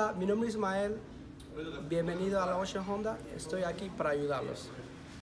Hola, mi nombre es Ismael. Bienvenido a la Ocean Honda. Estoy aquí para ayudarlos.